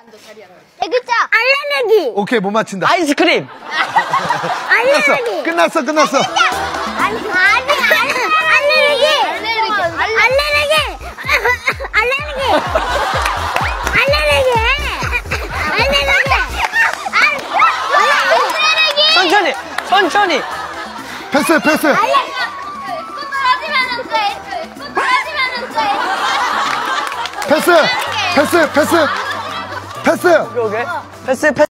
네 글자. 알레르기. 오케이, 못 맞힌다. 아이스크림. 알레르기. 끝났어. 알레르기. 천천히. 패스. 패스. 오케이. 패스.